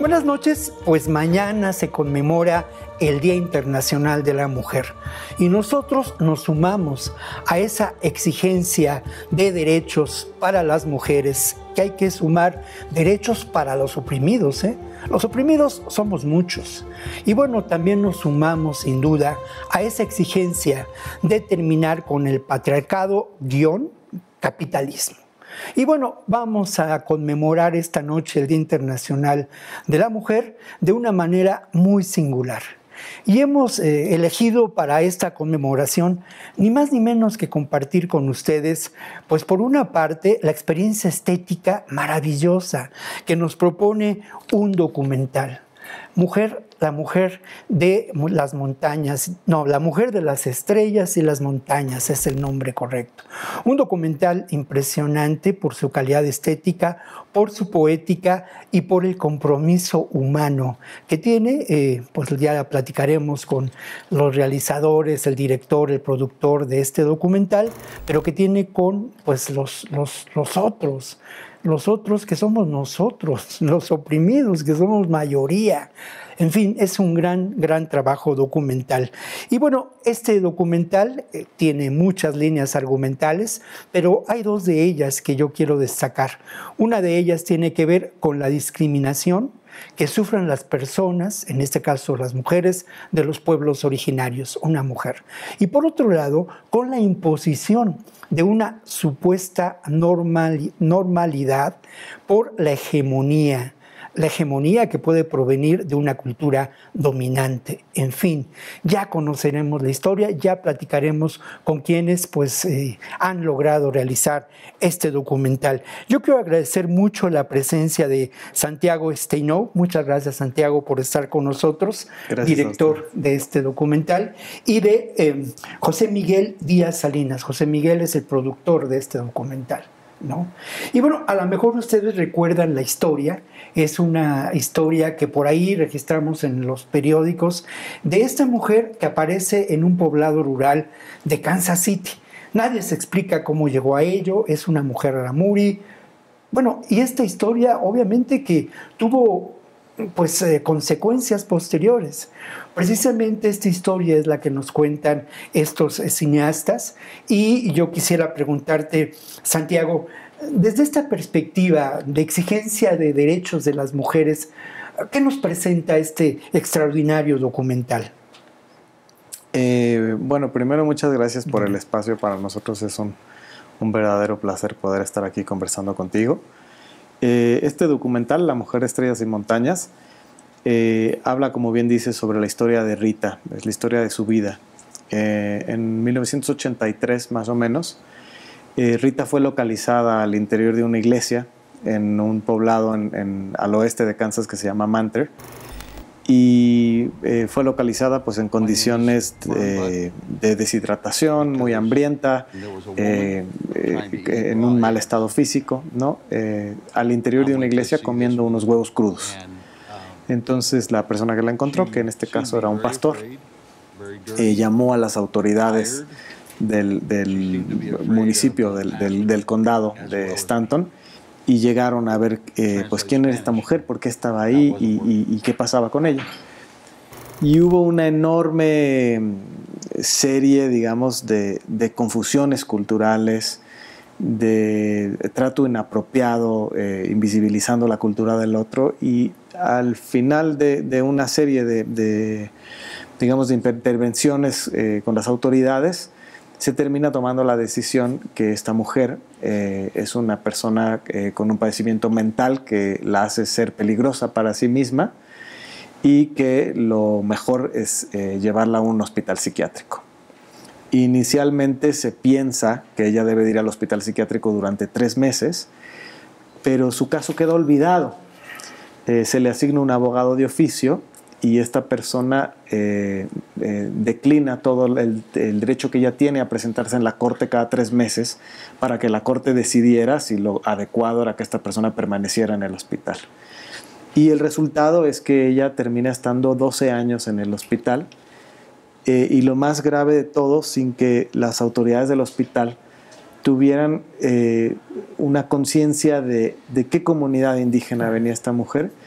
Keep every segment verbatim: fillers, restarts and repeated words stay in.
Buenas noches, pues mañana se conmemora el Día Internacional de la Mujer y nosotros nos sumamos a esa exigencia de derechos para las mujeres, que hay que sumar derechos para los oprimidos, ¿eh? Los oprimidos somos muchos. Y bueno, también nos sumamos sin duda a esa exigencia de terminar con el patriarcado guión capitalismo. Y bueno, vamos a conmemorar esta noche el Día Internacional de la Mujer de una manera muy singular. Y hemos eh, elegido para esta conmemoración ni más ni menos que compartir con ustedes, pues por una parte, la experiencia estética maravillosa que nos propone un documental. Mujer, la mujer de las montañas, no, la mujer de las estrellas y las montañas es el nombre correcto. Un documental impresionante por su calidad estética, por su poética y por el compromiso humano que tiene, eh, pues ya platicaremos con los realizadores, el director, el productor de este documental, pero que tiene con pues los, los, los otros, los otros que somos nosotros, los oprimidos, que somos mayoría. En fin, es un gran, gran trabajo documental. Y bueno, este documental eh, tiene muchas líneas argumentales, pero hay dos de ellas que yo quiero destacar. Una de ellas tiene que ver con la discriminación que sufren las personas, en este caso las mujeres de los pueblos originarios, una mujer. Y por otro lado, con la imposición de una supuesta normal, normalidad por la hegemonía, la hegemonía que puede provenir de una cultura dominante. En fin, ya conoceremos la historia, ya platicaremos con quienes pues, eh, han logrado realizar este documental. Yo quiero agradecer mucho la presencia de Santiago Steinow. Muchas gracias, Santiago, por estar con nosotros, gracias, director de este documental, y de eh, José Miguel Díaz Salinas. José Miguel es el productor de este documental, ¿no? Y bueno, a lo mejor ustedes recuerdan la historia, es una historia que por ahí registramos en los periódicos de esta mujer que aparece en un poblado rural de Kansas City. Nadie se explica cómo llegó a ello, es una mujer rarámuri. Bueno, y esta historia obviamente que tuvo pues eh, consecuencias posteriores. Precisamente esta historia es la que nos cuentan estos eh, cineastas, y yo quisiera preguntarte, Santiago, desde esta perspectiva de exigencia de derechos de las mujeres, ¿qué nos presenta este extraordinario documental? Eh, bueno, primero muchas gracias por el espacio. Para nosotros es un, un verdadero placer poder estar aquí conversando contigo. Eh, este documental, La mujer, estrellas y montañas, eh, habla, como bien dices, sobre la historia de Rita, es la historia de su vida. Eh, en mil novecientos ochenta y tres, más o menos, eh, Rita fue localizada al interior de una iglesia en un poblado en, en, al oeste de Kansas que se llama Manter, y eh, fue localizada pues, en condiciones de, de deshidratación, muy hambrienta, eh, eh, en un mal estado físico, ¿no? Eh, al interior de una iglesia comiendo unos huevos crudos. Entonces la persona que la encontró, que en este caso era un pastor, eh, llamó a las autoridades del, del municipio, del, del, del condado de Stanton, y llegaron a ver eh, pues quién era esta mujer, por qué estaba ahí y, y, y qué pasaba con ella. Y hubo una enorme serie, digamos, de, de confusiones culturales, de trato inapropiado, eh, invisibilizando la cultura del otro, y al final de, de una serie de, de, digamos, de intervenciones eh, con las autoridades, se termina tomando la decisión que esta mujer eh, es una persona eh, con un padecimiento mental que la hace ser peligrosa para sí misma, y que lo mejor es eh, llevarla a un hospital psiquiátrico. Inicialmente se piensa que ella debe ir al hospital psiquiátrico durante tres meses, pero su caso queda olvidado. Eh, se le asigna un abogado de oficio, y esta persona eh, eh, declina todo el, el derecho que ella tiene a presentarse en la corte cada tres meses para que la corte decidiera si lo adecuado era que esta persona permaneciera en el hospital. Y el resultado es que ella termina estando doce años en el hospital, eh, y lo más grave de todo, sin que las autoridades del hospital tuvieran eh, una conciencia de, de qué comunidad indígena venía esta mujer,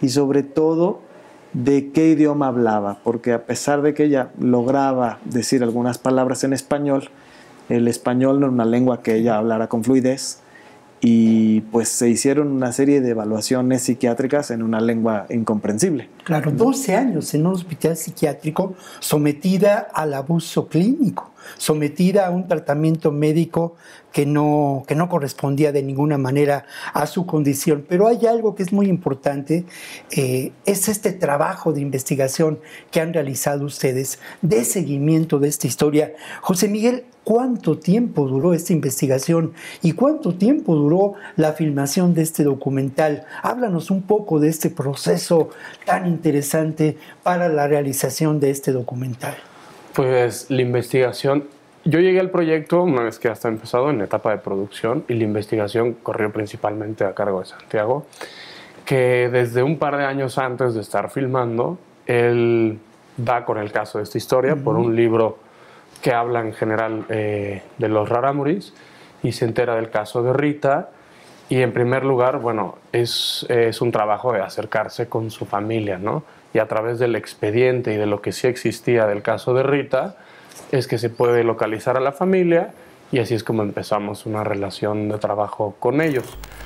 y sobre todo de qué idioma hablaba, porque a pesar de que ella lograba decir algunas palabras en español, el español no era una lengua que ella hablara con fluidez, y pues se hicieron una serie de evaluaciones psiquiátricas en una lengua incomprensible. Claro, doce años en un hospital psiquiátrico, sometida al abuso clínico, sometida a un tratamiento médico que no, que no correspondía de ninguna manera a su condición. Pero hay algo que es muy importante, eh, es este trabajo de investigación que han realizado ustedes, de seguimiento de esta historia. José Miguel, ¿cuánto tiempo duró esta investigación y cuánto tiempo duró la filmación de este documental? Háblanos un poco de este proceso tan interesante para la realización de este documental. Pues la investigación, yo llegué al proyecto una vez que ya está empezado en etapa de producción, y la investigación corrió principalmente a cargo de Santiago, que desde un par de años antes de estar filmando, él da con el caso de esta historia uh-huh. por un libro que habla en general eh, de los rarámuris, y se entera del caso de Rita. Y en primer lugar, bueno, es, es un trabajo de acercarse con su familia, ¿no? Y a través del expediente y de lo que sí existía del caso de Rita, es que se puede localizar a la familia, y así es como empezamos una relación de trabajo con ellos.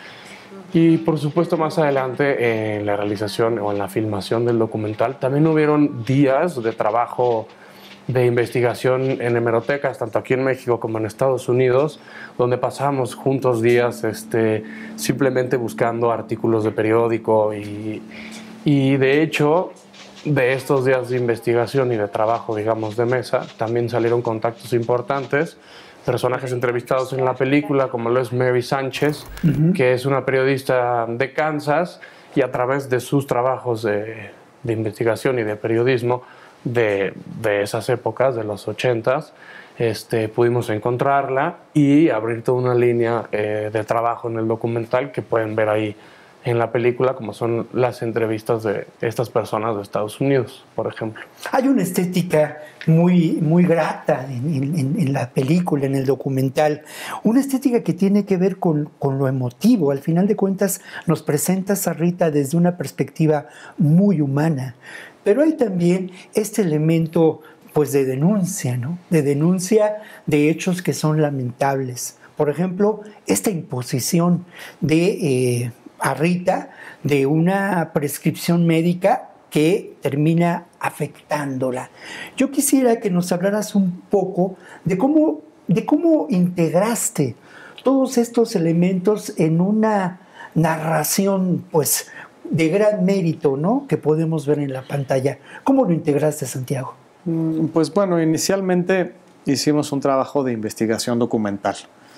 Y por supuesto más adelante en la realización o en la filmación del documental también hubieron días de trabajo de investigación en hemerotecas, tanto aquí en México como en Estados Unidos, donde pasamos juntos días este, simplemente buscando artículos de periódico, y, y de hecho de estos días de investigación y de trabajo, digamos, de mesa, también salieron contactos importantes, personajes entrevistados en la película, como lo es Mary Sánchez, uh-huh. que es una periodista de Kansas, y a través de sus trabajos de, de investigación y de periodismo de, de esas épocas, de los ochentas, este, pudimos encontrarla y abrir toda una línea eh, de trabajo en el documental que pueden ver ahí en la película, como son las entrevistas de estas personas de Estados Unidos, por ejemplo. Hay una estética muy, muy grata en, en, en la película, en el documental, una estética que tiene que ver con, con lo emotivo. Al final de cuentas nos presentas a Rita desde una perspectiva muy humana, pero hay también este elemento pues, de denuncia, ¿no? De denuncia de hechos que son lamentables. Por ejemplo, esta imposición de... Eh, a Rita de una prescripción médica que termina afectándola. Yo quisiera que nos hablaras un poco de cómo, de cómo integraste todos estos elementos en una narración, pues, de gran mérito, ¿no? Que podemos ver en la pantalla. ¿Cómo lo integraste, Santiago? Pues bueno, inicialmente hicimos un trabajo de investigación documental.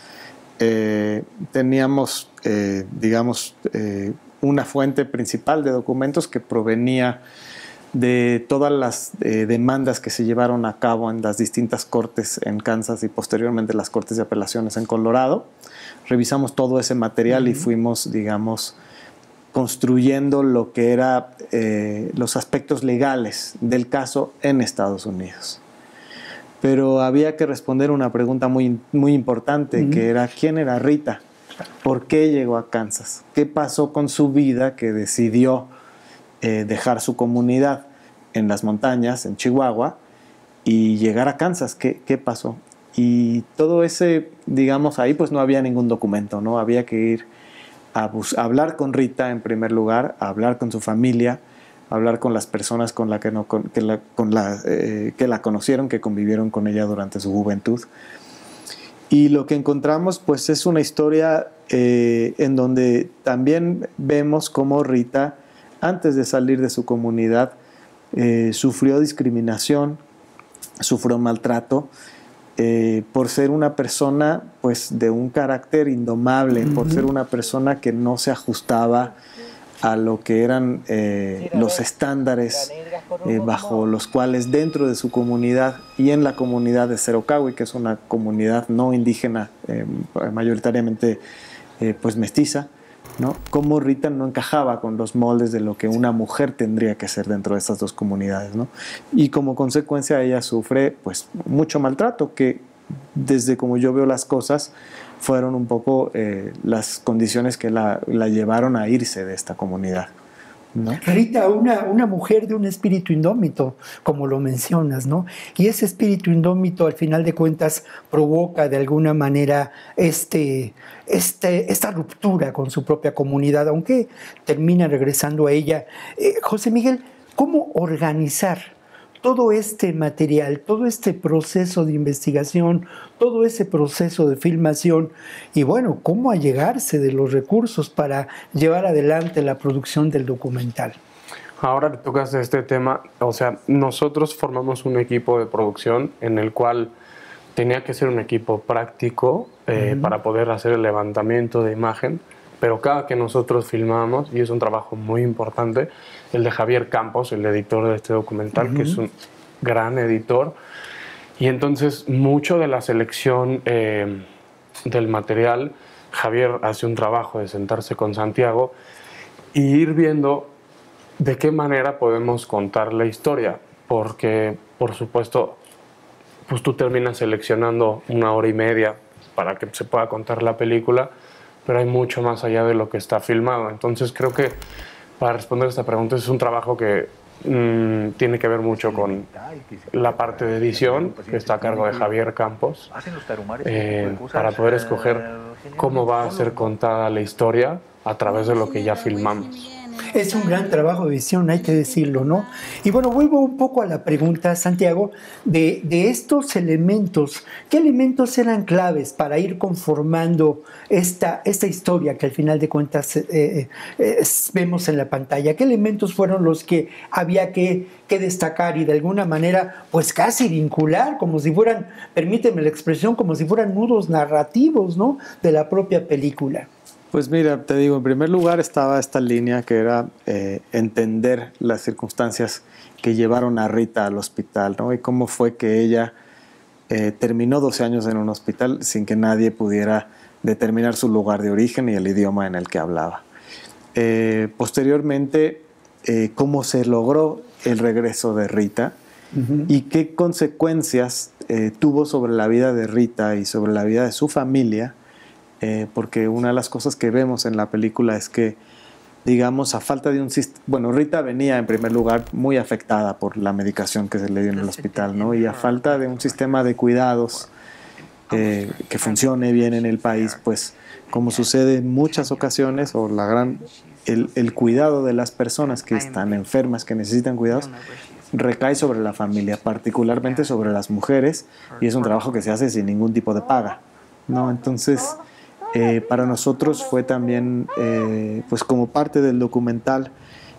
Eh, teníamos, eh, digamos, eh, una fuente principal de documentos que provenía de todas las eh, demandas que se llevaron a cabo en las distintas cortes en Kansas y posteriormente las cortes de apelaciones en Colorado. Revisamos todo ese material uh-huh. y fuimos, digamos, construyendo lo que eran eh, los aspectos legales del caso en Estados Unidos. Pero había que responder una pregunta muy, muy importante, uh-huh. que era ¿quién era Rita? ¿Por qué llegó a Kansas? ¿Qué pasó con su vida que decidió eh, dejar su comunidad en las montañas, en Chihuahua, y llegar a Kansas? ¿Qué, qué pasó? Y todo ese, digamos, ahí pues no había ningún documento, ¿no? Había que ir a, bus- a hablar con Rita en primer lugar, a hablar con su familia, hablar con las personas con la que, no, con, que, la, con la, eh, que la conocieron, que convivieron con ella durante su juventud. Y lo que encontramos pues es una historia eh, en donde también vemos cómo Rita, antes de salir de su comunidad, eh, sufrió discriminación, sufrió maltrato, eh, por ser una persona pues de un carácter indomable, uh-huh. por ser una persona que no se ajustaba a lo que eran eh, los estándares eh, bajo los cuales dentro de su comunidad y en la comunidad de Cerocahui, que es una comunidad no indígena, eh, mayoritariamente eh, pues mestiza, ¿no? Cómo Rita no encajaba con los moldes de lo que una mujer tendría que ser dentro de estas dos comunidades, ¿no? Y como consecuencia ella sufre pues mucho maltrato, que desde como yo veo las cosas fueron un poco eh, las condiciones que la, la llevaron a irse de esta comunidad, ¿no? Rita, una, una mujer de un espíritu indómito, como lo mencionas, ¿no? Y ese espíritu indómito, al final de cuentas, provoca de alguna manera este, este, esta ruptura con su propia comunidad, aunque termina regresando a ella. Eh, José Miguel, ¿cómo organizar todo este material, todo este proceso de investigación, todo ese proceso de filmación y bueno, cómo allegarse de los recursos para llevar adelante la producción del documental? Ahora que tocas este tema, o sea, nosotros formamos un equipo de producción en el cual tenía que ser un equipo práctico eh, uh-huh. para poder hacer el levantamiento de imagen, pero cada que nosotros filmamos, y es un trabajo muy importante, el de Javier Campos, el editor de este documental, uh-huh. que es un gran editor, y entonces mucho de la selección eh, del material, Javier hace un trabajo de sentarse con Santiago y ir viendo de qué manera podemos contar la historia, porque por supuesto pues tú terminas seleccionando una hora y media para que se pueda contar la película, pero hay mucho más allá de lo que está filmado. Entonces creo que para responder esta pregunta es un trabajo que mmm, tiene que ver mucho con la parte de edición, que está a cargo de Javier Campos, eh, para poder escoger cómo va a ser contada la historia a través de lo que ya filmamos. Es un gran trabajo de visión, hay que decirlo, ¿no? Y bueno, vuelvo un poco a la pregunta, Santiago, de, de estos elementos. ¿Qué elementos eran claves para ir conformando esta, esta historia que al final de cuentas eh, eh, vemos en la pantalla? ¿Qué elementos fueron los que había que, que destacar y de alguna manera, pues casi vincular, como si fueran, permíteme la expresión, como si fueran nudos narrativos, ¿no?, de la propia película? Pues mira, te digo, en primer lugar estaba esta línea que era eh, entender las circunstancias que llevaron a Rita al hospital, ¿no? Y cómo fue que ella eh, terminó doce años en un hospital sin que nadie pudiera determinar su lugar de origen y el idioma en el que hablaba. Eh, posteriormente, eh, cómo se logró el regreso de Rita uh-huh. y qué consecuencias eh, tuvo sobre la vida de Rita y sobre la vida de su familia. Eh, porque una de las cosas que vemos en la película es que, digamos, a falta de un sistema... Bueno, Rita venía en primer lugar muy afectada por la medicación que se le dio en el hospital, ¿no? Y a falta de un sistema de cuidados eh, que funcione bien en el país, pues como sucede en muchas ocasiones, o la gran, el, el cuidado de las personas que están enfermas, que necesitan cuidados, recae sobre la familia, particularmente sobre las mujeres, y es un trabajo que se hace sin ningún tipo de paga, ¿no? Entonces... Eh, para nosotros fue también, eh, pues como parte del documental,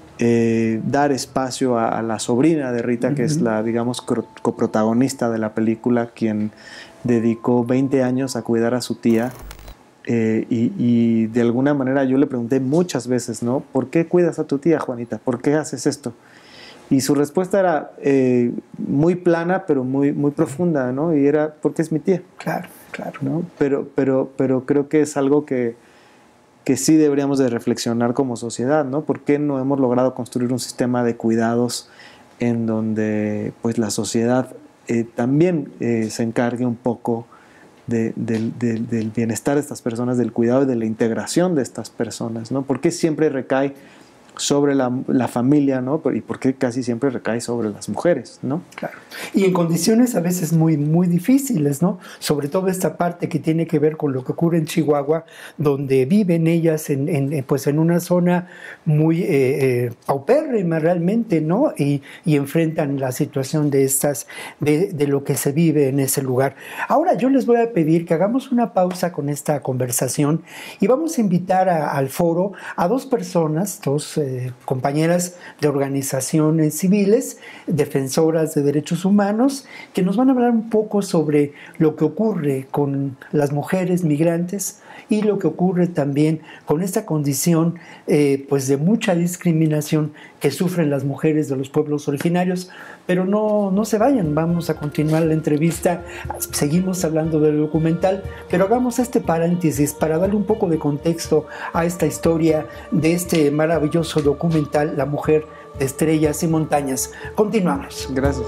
eh, dar espacio a, a la sobrina de Rita, uh-huh. que es la, digamos, coprotagonista de la película, quien dedicó veinte años a cuidar a su tía. Eh, y, y de alguna manera yo le pregunté muchas veces, ¿no? ¿Por qué cuidas a tu tía, Juanita? ¿Por qué haces esto? Y su respuesta era eh, muy plana, pero muy, muy profunda, ¿no? Y era, porque es mi tía. Claro, claro. ¿No? Pero, pero, pero creo que es algo que, que sí deberíamos de reflexionar como sociedad, ¿no? ¿Por qué no hemos logrado construir un sistema de cuidados en donde pues, la sociedad eh, también eh, se encargue un poco de, de, de, del bienestar de estas personas, del cuidado y de la integración de estas personas, ¿no? ¿Por qué siempre recae sobre la, la familia, ¿no? Y por qué casi siempre recae sobre las mujeres, ¿no? Claro. Y en condiciones a veces muy, muy difíciles, ¿no? Sobre todo esta parte que tiene que ver con lo que ocurre en Chihuahua, donde viven ellas en, en, pues en una zona muy eh, eh, paupérrima realmente, ¿no? Y, y enfrentan la situación de estas, de, de lo que se vive en ese lugar. Ahora yo les voy a pedir que hagamos una pausa con esta conversación y vamos a invitar a, al foro a dos personas, dos eh, compañeras de organizaciones civiles, defensoras de derechos humanos, que nos van a hablar un poco sobre lo que ocurre con las mujeres migrantes y lo que ocurre también con esta condición eh, pues de mucha discriminación que sufren las mujeres de los pueblos originarios. Pero no, no se vayan, vamos a continuar la entrevista, seguimos hablando del documental, pero hagamos este paréntesis para darle un poco de contexto a esta historia de este maravilloso documental, La Mujer de Estrellas y Montañas. Continuamos. Gracias.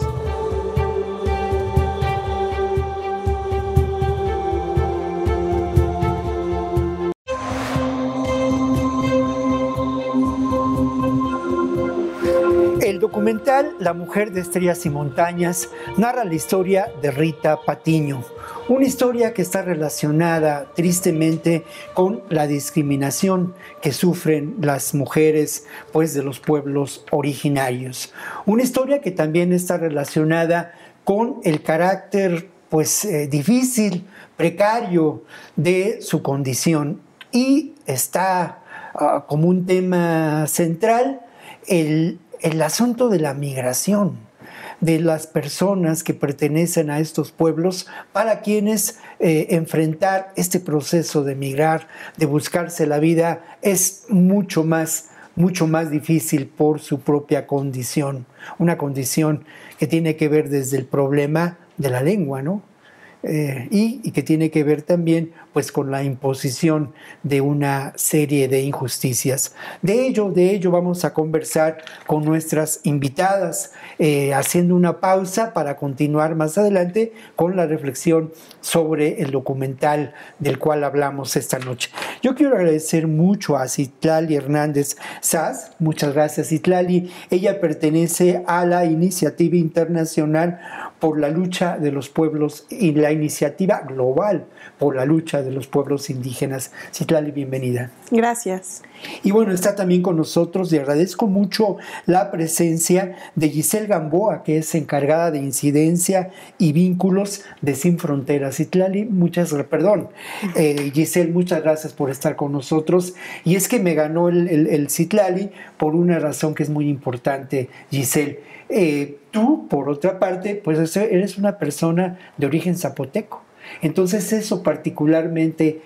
documental La mujer de estrellas y montañas narra la historia de Rita Patiño, una historia que está relacionada tristemente con la discriminación que sufren las mujeres, pues, de los pueblos originarios. Una historia que también está relacionada con el carácter, pues, eh, difícil, precario de su condición, y está uh, como un tema central el, el asunto de la migración de las personas que pertenecen a estos pueblos, para quienes eh, enfrentar este proceso de migrar, de buscarse la vida, es mucho más, mucho más difícil por su propia condición. Una condición que tiene que ver desde el problema de la lengua, ¿no? Eh, y, y que tiene que ver también, pues, con la imposición de una serie de injusticias. De ello, de ello vamos a conversar con nuestras invitadas, eh, haciendo una pausa para continuar más adelante con la reflexión sobre el documental del cual hablamos esta noche. Yo quiero agradecer mucho a Citlali Hernández Saz. Muchas gracias, Citlali. Ella pertenece a la Iniciativa Internacional por la Lucha de los Pueblos y la Iniciativa Global por la Lucha de los Pueblos Indígenas. Citlali, bienvenida. Gracias. Y bueno, está también con nosotros, y agradezco mucho la presencia de Giselle Gamboa, que es encargada de incidencia y vínculos de Sin Fronteras. Citlali, muchas, perdón, eh, Giselle, muchas gracias por estar con nosotros. Y es que me ganó el, el, el Citlali por una razón que es muy importante, Giselle. Eh, tú, por otra parte, pues eres una persona de origen zapoteco. Entonces eso particularmente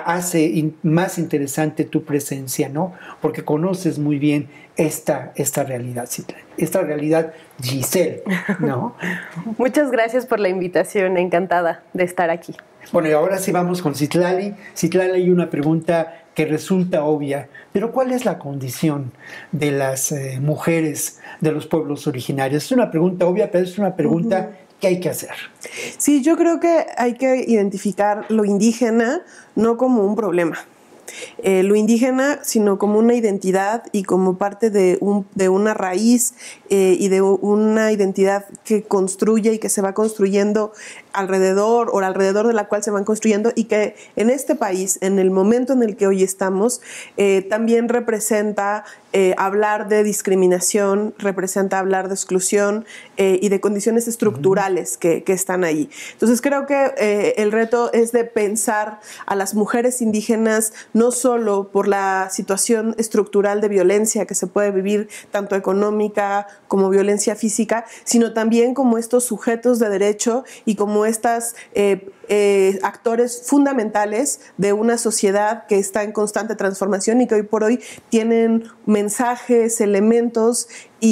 hace más interesante tu presencia, ¿no? Porque conoces muy bien esta, esta realidad, esta realidad, Giselle, ¿no? Muchas gracias por la invitación, encantada de estar aquí. Bueno, y ahora sí vamos con Citlali. Citlali, hay una pregunta que resulta obvia, pero ¿cuál es la condición de las eh, mujeres de los pueblos originarios? Es una pregunta obvia, pero es una pregunta uh-huh. que hay que hacer. Sí, yo creo que hay que identificar lo indígena no como un problema. Eh, lo indígena, sino como una identidad y como parte de, un, de una raíz eh, y de una identidad que construye y que se va construyendo alrededor o alrededor de la cual se van construyendo, y que en este país, en el momento en el que hoy estamos, eh, también representa eh, hablar de discriminación, representa hablar de exclusión eh, y de condiciones estructurales que, que están ahí. Entonces creo que eh, el reto es de pensar a las mujeres indígenas no solo por la situación estructural de violencia que se puede vivir, tanto económica como violencia física, sino también como estos sujetos de derecho y como estas eh, eh, actores fundamentales de una sociedad que está en constante transformación y que hoy por hoy tienen mensajes, elementos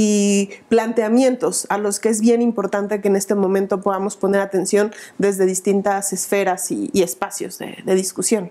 y planteamientos a los que es bien importante que en este momento podamos poner atención desde distintas esferas y, y espacios de, de discusión.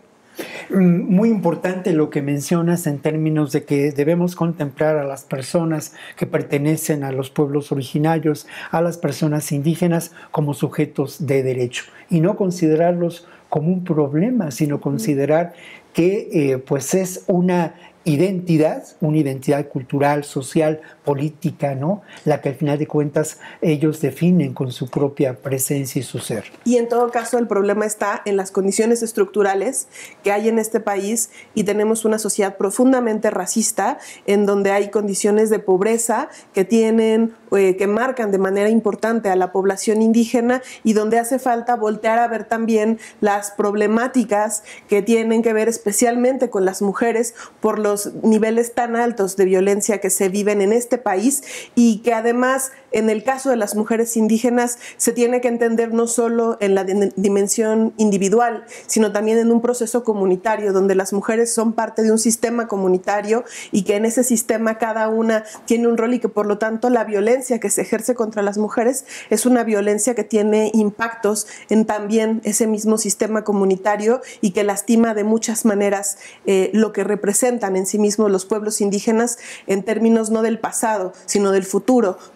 Muy importante lo que mencionas en términos de que debemos contemplar a las personas que pertenecen a los pueblos originarios, a las personas indígenas, como sujetos de derecho, y no considerarlos como un problema, sino considerar que eh, pues es una identidad, una identidad cultural, social, política, ¿no? La que al final de cuentas ellos definen con su propia presencia y su ser. Y en todo caso el problema está en las condiciones estructurales que hay en este país, y tenemos una sociedad profundamente racista en donde hay condiciones de pobreza que tienen, eh, que marcan de manera importante a la población indígena, y donde hace falta voltear a ver también las problemáticas que tienen que ver especialmente con las mujeres por los niveles tan altos de violencia que se viven en este país, y que además en el caso de las mujeres indígenas se tiene que entender no solo en la dimensión individual, sino también en un proceso comunitario donde las mujeres son parte de un sistema comunitario y que en ese sistema cada una tiene un rol, y que por lo tanto la violencia que se ejerce contra las mujeres es una violencia que tiene impactos en también ese mismo sistema comunitario y que lastima de muchas maneras eh, lo que representan en sí mismos los pueblos indígenas en términos no del pasado, sino del futuro, como una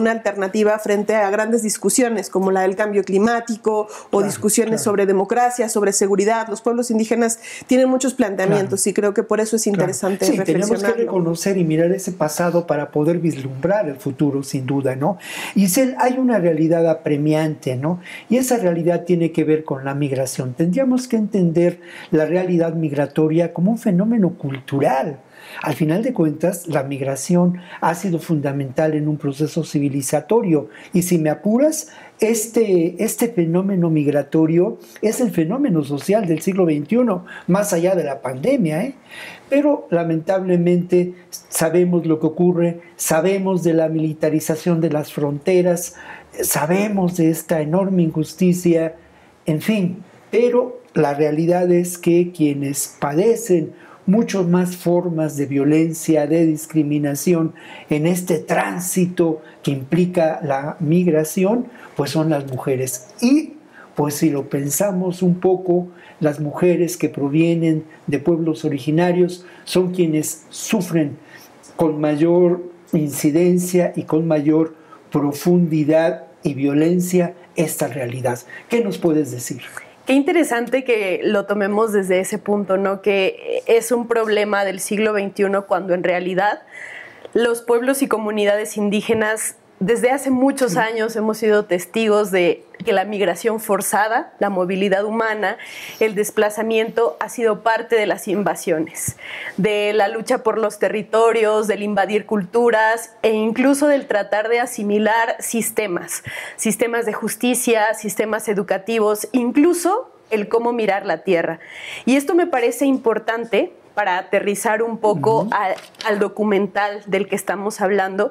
una alternativa frente a grandes discusiones como la del cambio climático o claro, discusiones claro. sobre democracia, sobre seguridad. Los pueblos indígenas tienen muchos planteamientos claro. y creo que por eso es interesante claro. Sí, reflexionar. Tenemos que reconocer y mirar ese pasado para poder vislumbrar el futuro, sin duda, ¿no? Y si hay una realidad apremiante, ¿no? Y esa realidad tiene que ver con la migración. Tendríamos que entender la realidad migratoria como un fenómeno cultural. Al final de cuentas, la migración ha sido fundamental en un proceso civilizatorio. Y si me apuras, este, este fenómeno migratorio es el fenómeno social del siglo veintiuno, más allá de la pandemia, ¿eh? Pero lamentablemente sabemos lo que ocurre, sabemos de la militarización de las fronteras, sabemos de esta enorme injusticia, en fin. Pero la realidad es que quienes padecen muchas más formas de violencia, de discriminación en este tránsito que implica la migración, pues son las mujeres. Y pues si lo pensamos un poco, las mujeres que provienen de pueblos originarios son quienes sufren con mayor incidencia y con mayor profundidad y violencia esta realidad. ¿Qué nos puedes decir? Qué interesante que lo tomemos desde ese punto, ¿no? Que es un problema del siglo veintiuno cuando en realidad los pueblos y comunidades indígenas desde hace muchos años hemos sido testigos de que la migración forzada, la movilidad humana, el desplazamiento ha sido parte de las invasiones, de la lucha por los territorios, del invadir culturas e incluso del tratar de asimilar sistemas, sistemas de justicia, sistemas educativos, incluso el cómo mirar la tierra. Y esto me parece importante para aterrizar un poco uh-huh. a, al documental del que estamos hablando,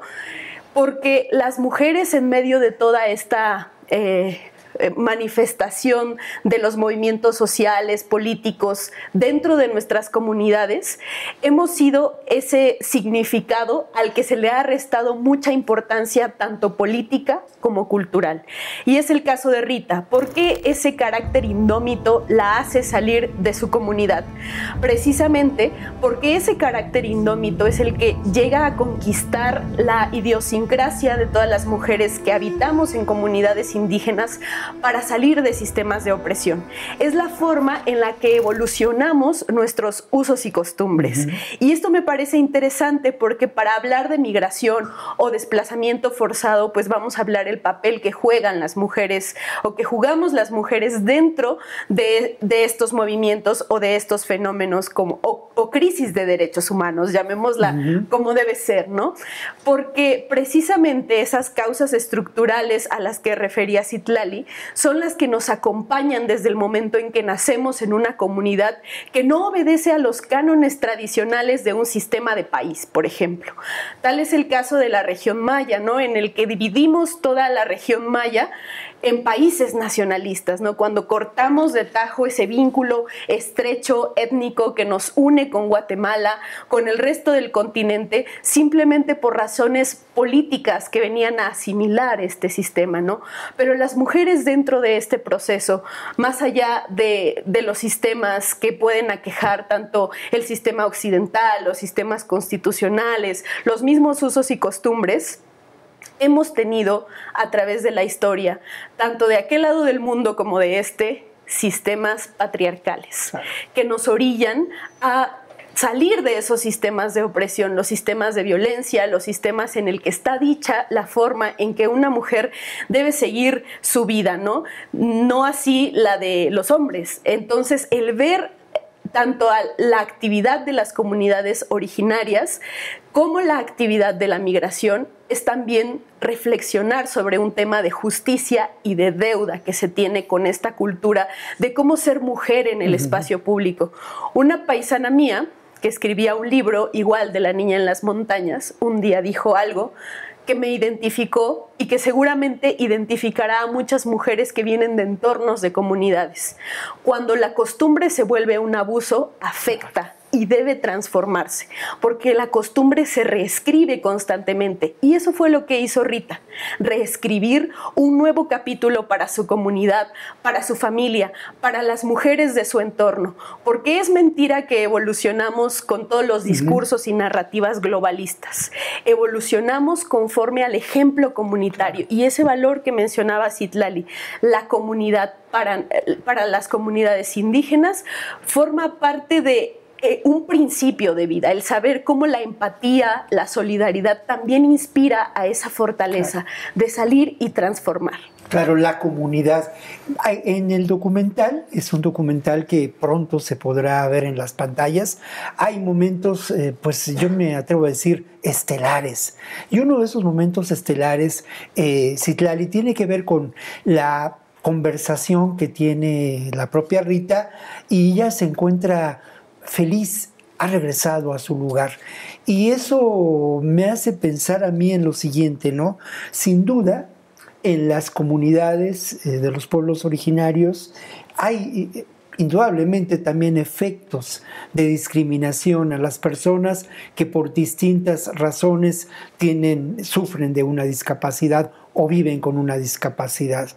porque las mujeres en medio de toda esta eh, manifestación de los movimientos sociales, políticos dentro de nuestras comunidades, hemos sido ese significado al que se le ha restado mucha importancia tanto política como cultural. Y es el caso de Rita. ¿Por qué ese carácter indómito la hace salir de su comunidad? Precisamente porque ese carácter indómito es el que llega a conquistar la idiosincrasia de todas las mujeres que habitamos en comunidades indígenas para salir de sistemas de opresión. Es la forma en la que evolucionamos nuestros usos y costumbres. Uh-huh. Y esto me parece interesante porque para hablar de migración o desplazamiento forzado, pues vamos a hablar el papel que juegan las mujeres o que jugamos las mujeres dentro de, de estos movimientos o de estos fenómenos como, o, o crisis de derechos humanos, llamémosla uh-huh. como debe ser, ¿no? Porque precisamente esas causas estructurales a las que refería Citlali son las que nos acompañan desde el momento en que nacemos en una comunidad que no obedece a los cánones tradicionales de un sistema de país, por ejemplo. Tal es el caso de la región maya, ¿no? En el que dividimos toda la región maya en países nacionalistas, ¿no? Cuando cortamos de tajo ese vínculo estrecho étnico que nos une con Guatemala, con el resto del continente, simplemente por razones políticas que venían a asimilar este sistema, ¿no? Pero las mujeres dentro de este proceso, más allá de, de los sistemas que pueden aquejar tanto el sistema occidental, los sistemas constitucionales, los mismos usos y costumbres, hemos tenido a través de la historia, tanto de aquel lado del mundo como de este, sistemas patriarcales que nos orillan a salir de esos sistemas de opresión, los sistemas de violencia, los sistemas en el que está dicha la forma en que una mujer debe seguir su vida, ¿no? No así la de los hombres. Entonces, el ver tanto a la actividad de las comunidades originarias como la actividad de la migración es también reflexionar sobre un tema de justicia y de deuda que se tiene con esta cultura de cómo ser mujer en el uh-huh. espacio público. Una paisana mía que escribía un libro igual de La niña en las montañas, un día dijo algo que me identificó y que seguramente identificará a muchas mujeres que vienen de entornos de comunidades. Cuando la costumbre se vuelve un abuso, afecta y debe transformarse, porque la costumbre se reescribe constantemente. Y eso fue lo que hizo Rita, reescribir un nuevo capítulo para su comunidad, para su familia, para las mujeres de su entorno, porque es mentira que evolucionamos con todos los discursos y narrativas globalistas. Evolucionamos conforme al ejemplo comunitario, y ese valor que mencionaba Citlali, la comunidad para, para las comunidades indígenas, forma parte de eh, un principio de vida, el saber cómo la empatía, la solidaridad también inspira a esa fortaleza, claro, de salir y transformar. Claro, la comunidad. En el documental, es un documental que pronto se podrá ver en las pantallas, hay momentos, eh, pues yo me atrevo a decir, estelares. Y uno de esos momentos estelares, eh, Citlali, tiene que ver con la conversación que tiene la propia Rita, y ella se encuentra feliz, ha regresado a su lugar. Y eso me hace pensar a mí en lo siguiente, ¿no? Sin duda, en las comunidades eh, de los pueblos originarios hay eh, indudablemente también efectos de discriminación a las personas que por distintas razones tienen, sufren de una discapacidad o viven con una discapacidad.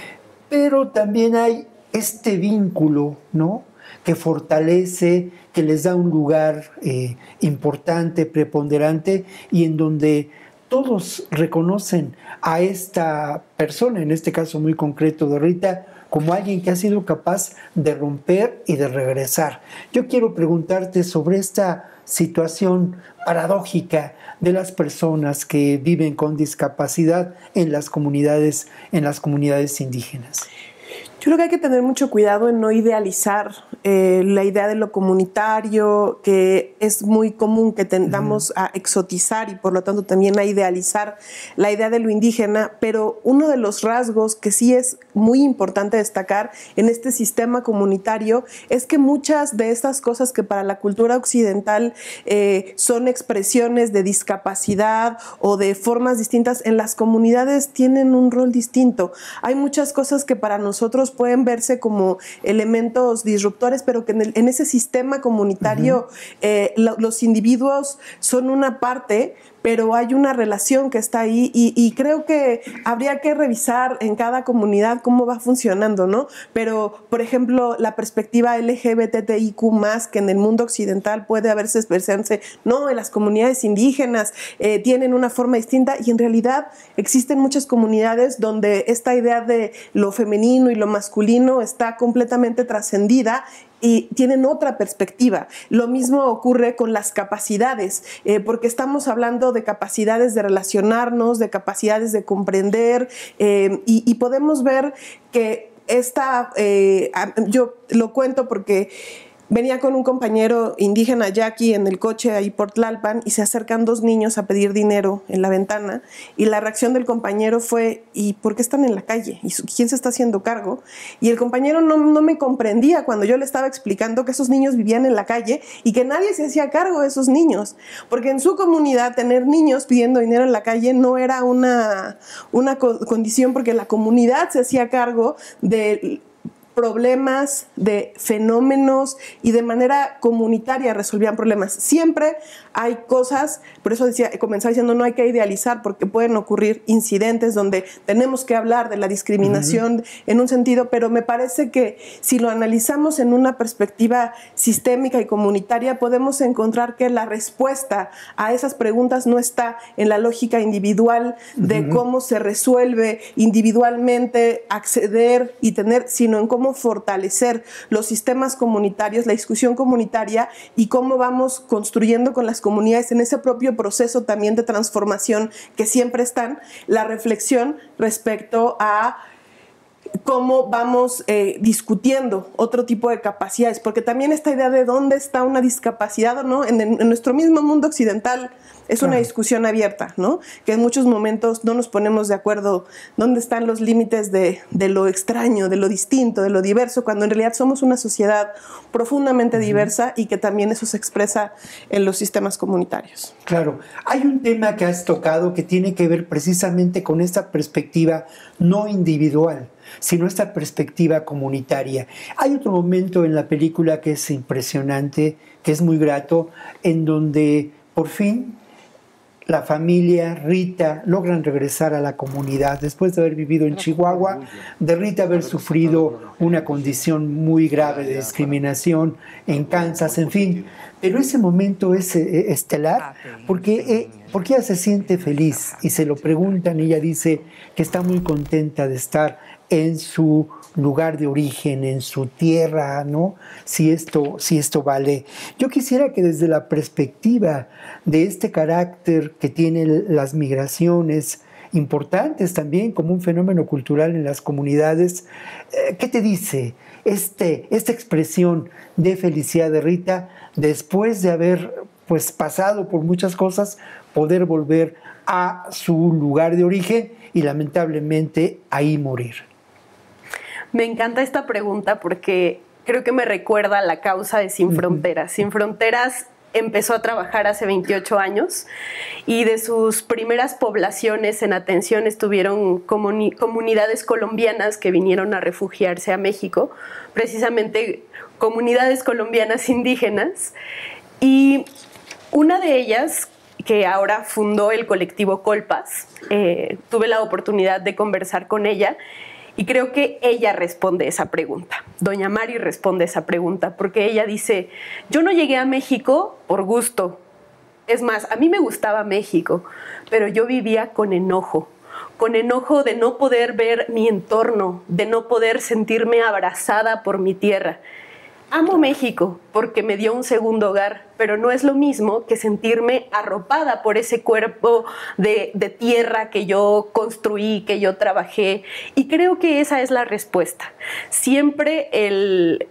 Pero también hay este vínculo, ¿no?, que fortalece, que les da un lugar eh, importante, preponderante, y en donde todos reconocen a esta persona, en este caso muy concreto de Rita, como alguien que ha sido capaz de romper y de regresar. Yo quiero preguntarte sobre esta situación paradójica de las personas que viven con discapacidad en las comunidades, en las comunidades indígenas. Yo creo que hay que tener mucho cuidado en no idealizar eh, la idea de lo comunitario, que es muy común que tendamos uh-huh. a exotizar y por lo tanto también a idealizar la idea de lo indígena, pero uno de los rasgos que sí es muy importante destacar en este sistema comunitario es que muchas de estas cosas que para la cultura occidental eh, son expresiones de discapacidad o de formas distintas, en las comunidades tienen un rol distinto. Hay muchas cosas que para nosotros pueden verse como elementos disruptores, pero que en, el, en ese sistema comunitario uh-huh. eh, lo, los individuos son una parte, pero hay una relación que está ahí y, y creo que habría que revisar en cada comunidad cómo va funcionando, ¿no? Pero, por ejemplo, la perspectiva L G B T I Q más, que en el mundo occidental puede haberse expresarse, no, en las comunidades indígenas eh, tienen una forma distinta, y en realidad existen muchas comunidades donde esta idea de lo femenino y lo masculino está completamente trascendida y tienen otra perspectiva. Lo mismo ocurre con las capacidades, eh, porque estamos hablando de capacidades de relacionarnos, de capacidades de comprender, eh, y, y podemos ver que esta, eh, yo lo cuento porque venía con un compañero indígena yaqui en el coche ahí por Tlalpan y se acercan dos niños a pedir dinero en la ventana y la reacción del compañero fue: ¿y por qué están en la calle? ¿Y quién se está haciendo cargo? Y el compañero no, no me comprendía cuando yo le estaba explicando que esos niños vivían en la calle y que nadie se hacía cargo de esos niños, porque en su comunidad tener niños pidiendo dinero en la calle no era una, una co- condición, porque la comunidad se hacía cargo de problemas, de fenómenos, y de manera comunitaria resolvían problemas. Siempre hay cosas, por eso decía, comenzaba diciendo, no hay que idealizar, porque pueden ocurrir incidentes donde tenemos que hablar de la discriminación uh-huh. en un sentido, pero me parece que si lo analizamos en una perspectiva sistémica y comunitaria, podemos encontrar que la respuesta a esas preguntas no está en la lógica individual de uh-huh. cómo se resuelve individualmente acceder y tener, sino en cómo fortalecer los sistemas comunitarios, la discusión comunitaria, y cómo vamos construyendo con las comunidades en ese propio proceso también de transformación que siempre están, la reflexión respecto a cómo vamos eh, discutiendo otro tipo de capacidades, porque también esta idea de dónde está una discapacidad o no, en, en nuestro mismo mundo occidental es una discusión abierta, ¿no? Que en muchos momentos no nos ponemos de acuerdo dónde están los límites de, de lo extraño, de lo distinto, de lo diverso, cuando en realidad somos una sociedad profundamente uh-huh. diversa, y que también eso se expresa en los sistemas comunitarios. Claro, hay un tema que has tocado que tiene que ver precisamente con esta perspectiva no individual, sino esta perspectiva comunitaria. Hay otro momento en la película que es impresionante, que es muy grato, en donde por fin la familia, Rita, logran regresar a la comunidad después de haber vivido en Chihuahua, de Rita haber sufrido una condición muy grave de discriminación en Kansas, en fin. Pero ese momento es eh, estelar porque, eh, porque ella se siente feliz y se lo preguntan y ella dice que está muy contenta de estar en su lugar de origen, en su tierra, ¿no? Si esto, si esto vale. Yo quisiera que desde la perspectiva de este carácter que tienen las migraciones, importantes también como un fenómeno cultural en las comunidades, eh, ¿qué te dice este, esta expresión de felicidad de Rita después de haber pues, pasado por muchas cosas, poder volver a su lugar de origen y lamentablemente ahí morir? Me encanta esta pregunta porque creo que me recuerda a la causa de Sin Fronteras. Sin Fronteras empezó a trabajar hace veintiocho años y de sus primeras poblaciones en atención estuvieron comuni- comunidades colombianas que vinieron a refugiarse a México, precisamente comunidades colombianas indígenas, y una de ellas, que ahora fundó el colectivo Colpas, eh, tuve la oportunidad de conversar con ella. Y creo que ella responde esa pregunta. Doña Mari responde esa pregunta porque ella dice, yo no llegué a México por gusto. Es más, a mí me gustaba México, pero yo vivía con enojo. Con enojo de no poder ver mi entorno, de no poder sentirme abrazada por mi tierra. Amo México porque me dio un segundo hogar, pero no es lo mismo que sentirme arropada por ese cuerpo de, de tierra que yo construí, que yo trabajé. Y creo que esa es la respuesta. Siempre el,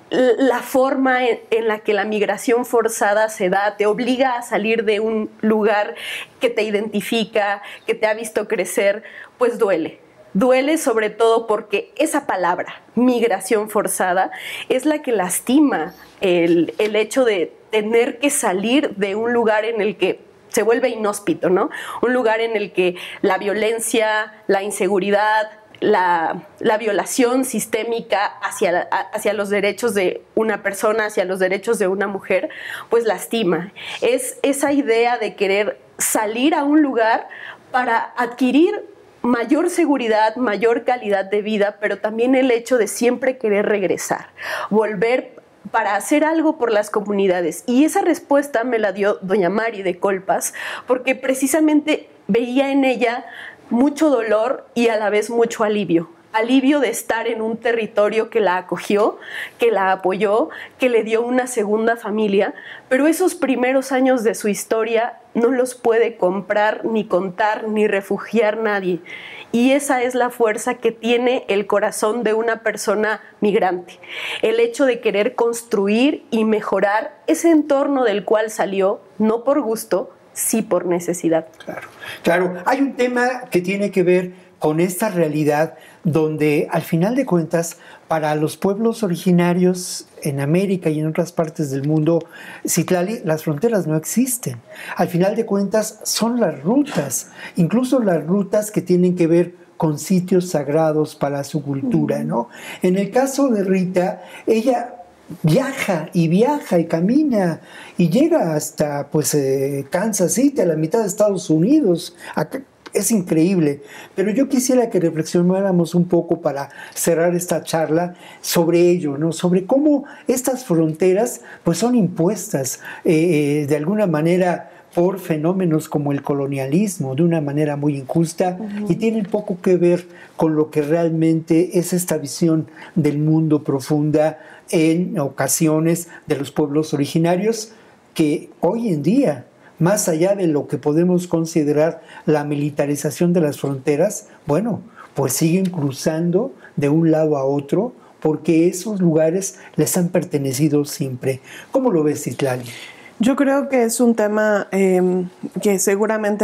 la forma en, en la que la migración forzada se da te obliga a salir de un lugar que te identifica, que te ha visto crecer, pues duele. Duele sobre todo porque esa palabra, migración forzada, es la que lastima el, el hecho de tener que salir de un lugar en el que se vuelve inhóspito, ¿no? Un lugar en el que la violencia, la inseguridad, la, la violación sistémica hacia, hacia los derechos de una persona, hacia los derechos de una mujer, pues lastima. Es esa idea de querer salir a un lugar para adquirir mayor seguridad, mayor calidad de vida, pero también el hecho de siempre querer regresar, volver para hacer algo por las comunidades. Y esa respuesta me la dio doña Mari de Colpas, porque precisamente veía en ella mucho dolor y a la vez mucho alivio. Alivio de estar en un territorio que la acogió, que la apoyó, que le dio una segunda familia, pero esos primeros años de su historia no los puede comprar, ni contar, ni refugiar nadie. Y esa es la fuerza que tiene el corazón de una persona migrante. El hecho de querer construir y mejorar ese entorno del cual salió, no por gusto, sí por necesidad. Claro, claro. Hay un tema que tiene que ver con esta realidad donde al final de cuentas para los pueblos originarios en América y en otras partes del mundo, Citlali, las fronteras no existen. Al final de cuentas son las rutas, incluso las rutas que tienen que ver con sitios sagrados para su cultura, ¿no? En el caso de Rita, ella viaja y viaja y camina y llega hasta pues eh, Kansas City, a la mitad de Estados Unidos. Acá, es increíble, pero yo quisiera que reflexionáramos un poco para cerrar esta charla sobre ello, ¿no? Sobre cómo estas fronteras pues son impuestas eh, de alguna manera por fenómenos como el colonialismo, de una manera muy injusta, uh-huh. y tienen poco que ver con lo que realmente es esta visión del mundo profunda en ocasiones de los pueblos originarios que hoy en día, más allá de lo que podemos considerar la militarización de las fronteras, bueno, pues siguen cruzando de un lado a otro porque esos lugares les han pertenecido siempre. ¿Cómo lo ves, Citlali? Yo creo que es un tema eh, que seguramente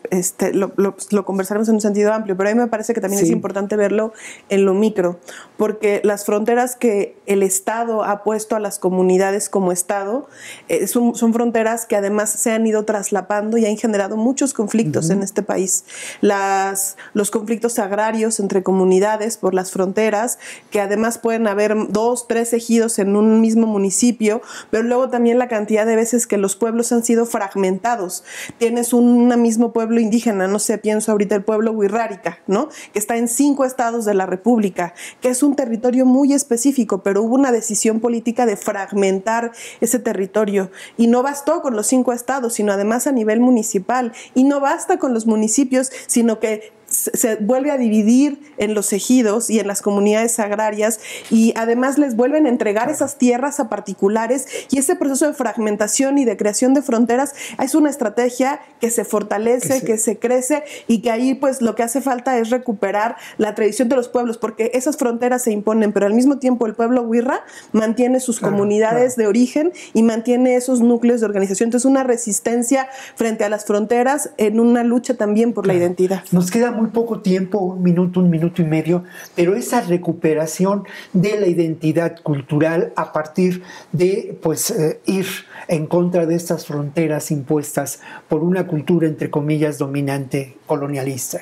este, lo, lo, lo conversaremos en un sentido amplio, pero a mí me parece que también sí. es importante verlo en lo micro, porque las fronteras que el Estado ha puesto a las comunidades como Estado eh, son, son fronteras que además se han ido traslapando y han generado muchos conflictos uh-huh. en este país. Las, los conflictos agrarios entre comunidades por las fronteras, que además pueden haber dos, tres ejidos en un mismo municipio, pero luego también la cantidad de veces que los pueblos han sido fragmentados. Tienes un mismo pueblo indígena, no sé, pienso ahorita el pueblo Wixárika, ¿no? Que está en cinco estados de la República, que es un territorio muy específico, pero hubo una decisión política de fragmentar ese territorio. Y no bastó con los cinco estados, sino además a nivel municipal. Y no basta con los municipios, sino que se vuelve a dividir en los ejidos y en las comunidades agrarias, y además les vuelven a entregar esas tierras a particulares, y ese proceso de fragmentación y de creación de fronteras es una estrategia que se fortalece, que, sí. que se crece, y que ahí pues lo que hace falta es recuperar la tradición de los pueblos, porque esas fronteras se imponen, pero al mismo tiempo el pueblo Wixárika mantiene sus claro, comunidades claro. de origen y mantiene esos núcleos de organización. Entonces una resistencia frente a las fronteras en una lucha también por claro. la identidad. Nos queda muy poco tiempo, un minuto, un minuto y medio, pero esa recuperación de la identidad cultural a partir de pues eh, ir en contra de estas fronteras impuestas por una cultura, entre comillas, dominante, colonialista.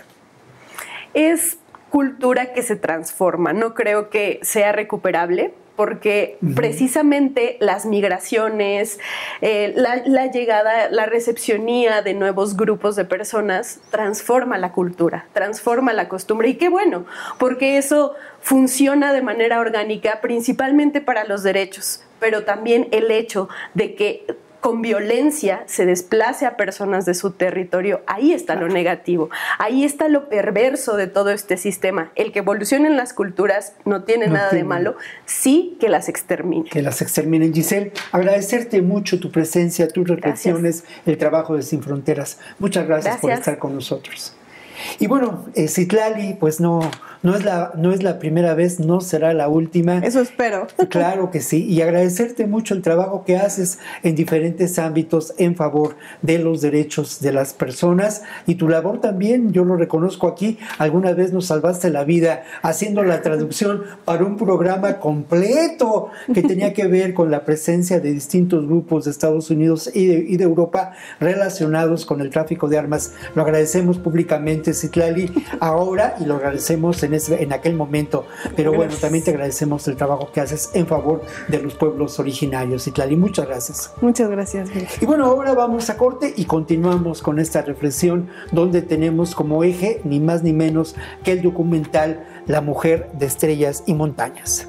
Es cultura que se transforma, no creo que sea recuperable, porque uh-huh. precisamente las migraciones, eh, la, la llegada, la recepcionía de nuevos grupos de personas transforma la cultura, transforma la costumbre, y qué bueno, porque eso funciona de manera orgánica principalmente para los derechos, pero también el hecho de que con violencia se desplace a personas de su territorio, ahí está lo negativo, ahí está lo perverso de todo este sistema. El que evolucionen las culturas no tiene no nada tiene. de malo, sí que las exterminen. Que las exterminen. Giselle, agradecerte mucho tu presencia, tus reflexiones, gracias. el trabajo de Sin Fronteras. Muchas gracias, gracias. por estar con nosotros. Y bueno, eh, Citlali, pues no, no, es la, no es la primera vez, no será la última. Eso espero. Claro que sí, y agradecerte mucho el trabajo que haces en diferentes ámbitos en favor de los derechos de las personas, y tu labor también, yo lo reconozco aquí, alguna vez nos salvaste la vida haciendo la traducción para un programa completo que tenía que ver con la presencia de distintos grupos de Estados Unidos y de, y de Europa relacionados con el tráfico de armas. Lo agradecemos públicamente, Citlali, ahora, y lo agradecemos en, ese, en aquel momento, pero bueno, también te agradecemos el trabajo que haces en favor de los pueblos originarios, Citlali. Muchas gracias. Muchas gracias. Y bueno, ahora vamos a corte y continuamos con esta reflexión donde tenemos como eje ni más ni menos que el documental La Mujer de Estrellas y Montañas.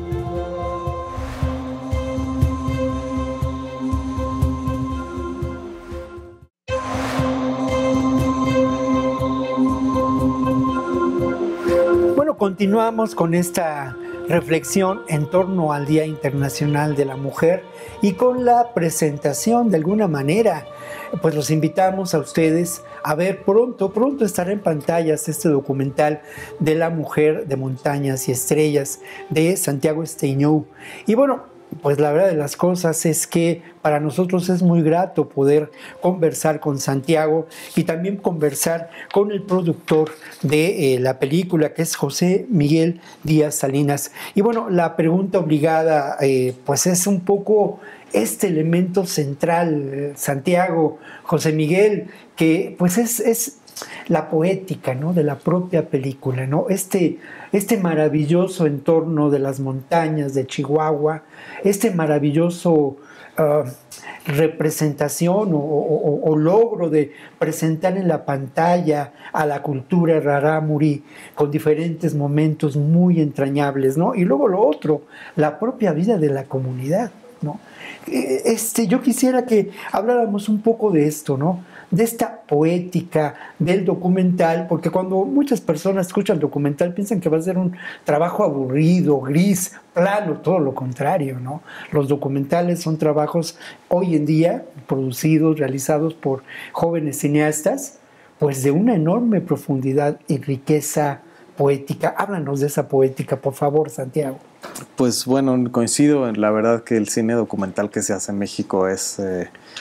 Continuamos con esta reflexión en torno al Día Internacional de la Mujer y con la presentación, de alguna manera, pues los invitamos a ustedes a ver pronto, pronto estará en pantallas este documental de La Mujer de Montañas y Estrellas de Santiago Steinhaupt. Y bueno, pues la verdad de las cosas es que para nosotros es muy grato poder conversar con Santiago y también conversar con el productor de eh, la película, que es José Miguel Díaz Salinas. Y bueno, la pregunta obligada eh, pues es un poco este elemento central, eh, Santiago, José Miguel, que pues es... es la poética, ¿no?, de la propia película, ¿no? Este, este maravilloso entorno de las montañas de Chihuahua, este maravilloso uh, representación o, o, o logro de presentar en la pantalla a la cultura rarámuri con diferentes momentos muy entrañables, ¿no? Y luego lo otro, la propia vida de la comunidad, ¿no? Este, yo quisiera que habláramos un poco de esto, ¿no?, de esta poética del documental, porque cuando muchas personas escuchan documental piensan que va a ser un trabajo aburrido, gris, plano, todo lo contrario, ¿no? Los documentales son trabajos hoy en día producidos, realizados por jóvenes cineastas, pues de una enorme profundidad y riqueza poética. Háblanos de esa poética, por favor, Santiago. Pues bueno, coincido en la verdad que el cine documental que se hace en México es... Eh,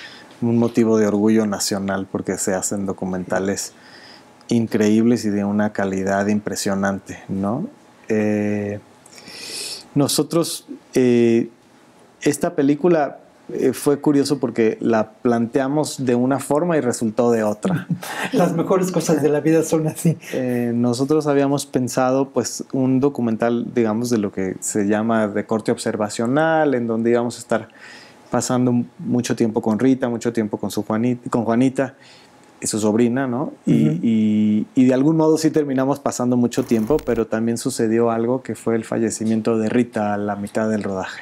un motivo de orgullo nacional porque se hacen documentales increíbles y de una calidad impresionante, ¿no? Eh, nosotros, eh, esta película eh, fue curioso porque la planteamos de una forma y resultó de otra. Las mejores cosas de la vida son así. Eh, nosotros habíamos pensado pues un documental, digamos, de lo que se llama de corte observacional, en donde íbamos a estar pasando mucho tiempo con Rita, mucho tiempo con, su Juanita, con Juanita, y su sobrina, ¿no? Uh-huh. y, y, y de algún modo sí terminamos pasando mucho tiempo, pero también sucedió algo que fue el fallecimiento de Rita a la mitad del rodaje.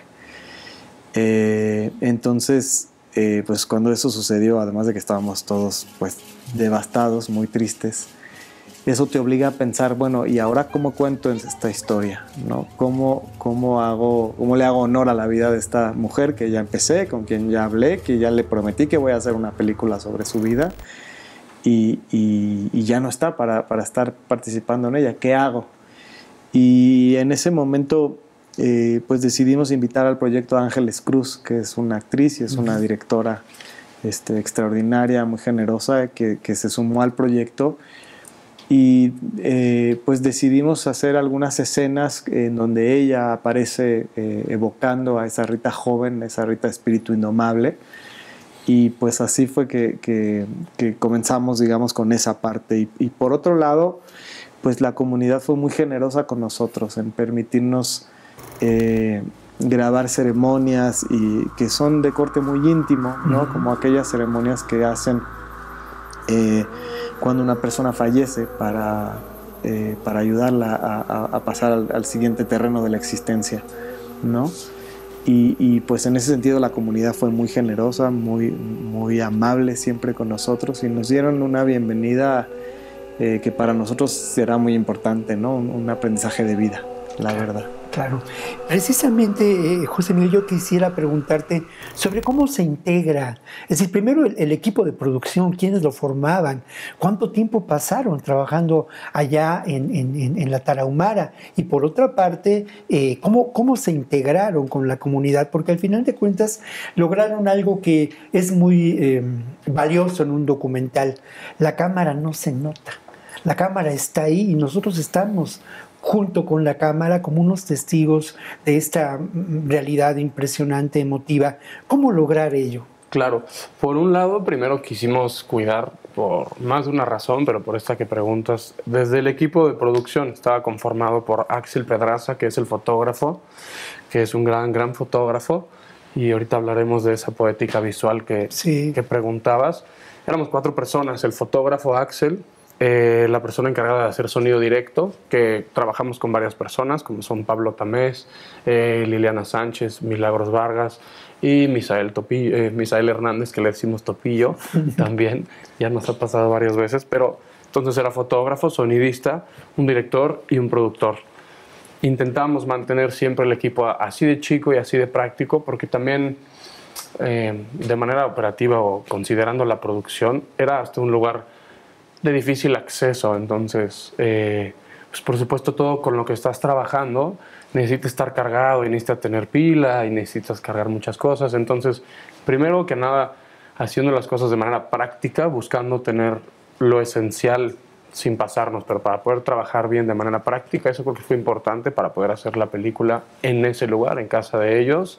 Eh, entonces, eh, pues cuando eso sucedió, además de que estábamos todos pues devastados, muy tristes, eso te obliga a pensar, bueno, ¿y ahora cómo cuento esta historia? ¿No? ¿Cómo, cómo, hago, ¿Cómo le hago honor a la vida de esta mujer que ya empecé, con quien ya hablé, que ya le prometí que voy a hacer una película sobre su vida? Y, y, y ya no está para, para estar participando en ella. ¿Qué hago? Y en ese momento eh, pues decidimos invitar al proyecto a Ángeles Cruz, que es una actriz y es una directora este, extraordinaria, muy generosa, que, que se sumó al proyecto. Y eh, pues decidimos hacer algunas escenas en donde ella aparece eh, evocando a esa Rita joven, esa Rita espíritu indomable. Y pues así fue que, que, que comenzamos, digamos, con esa parte. Y, y por otro lado, pues la comunidad fue muy generosa con nosotros en permitirnos eh, grabar ceremonias y que son de corte muy íntimo, ¿no? Como aquellas ceremonias que hacen eh, cuando una persona fallece para, eh, para ayudarla a, a, a pasar al, al siguiente terreno de la existencia, ¿no? Y, y pues en ese sentido la comunidad fue muy generosa, muy, muy amable siempre con nosotros y nos dieron una bienvenida eh, que para nosotros será muy importante, ¿no? Un, un aprendizaje de vida, la verdad. Claro. Precisamente, eh, José Miguel, yo quisiera preguntarte sobre cómo se integra. Es decir, primero el, el equipo de producción, quiénes lo formaban, cuánto tiempo pasaron trabajando allá en, en, en la Tarahumara y por otra parte, eh, cómo, cómo se integraron con la comunidad, porque al final de cuentas lograron algo que es muy eh, valioso en un documental. La cámara no se nota. La cámara está ahí y nosotros estamos junto con la cámara como unos testigos de esta realidad impresionante, emotiva. ¿Cómo lograr ello? Claro, por un lado, primero quisimos cuidar, por más de una razón, pero por esta que preguntas, desde el equipo de producción estaba conformado por Axel Pedraza, que es el fotógrafo, que es un gran, gran fotógrafo, y ahorita hablaremos de esa poética visual que, sí. que preguntabas. Éramos cuatro personas, el fotógrafo Axel, Eh, la persona encargada de hacer sonido directo, que trabajamos con varias personas, como son Pablo Tamés, eh, Liliana Sánchez, Milagros Vargas y Misael, Topillo, eh, Misael Hernández, que le decimos Topillo también, ya nos ha pasado varias veces, pero entonces era fotógrafo, sonidista, un director y un productor. Intentamos mantener siempre el equipo así de chico y así de práctico, porque también eh, de manera operativa o considerando la producción, era hasta un lugar de difícil acceso, entonces, eh, pues por supuesto todo con lo que estás trabajando necesita estar cargado y necesita tener pila y necesitas cargar muchas cosas, entonces, primero que nada, haciendo las cosas de manera práctica, buscando tener lo esencial sin pasarnos, pero para poder trabajar bien de manera práctica, eso creo que fue importante para poder hacer la película en ese lugar, en casa de ellos.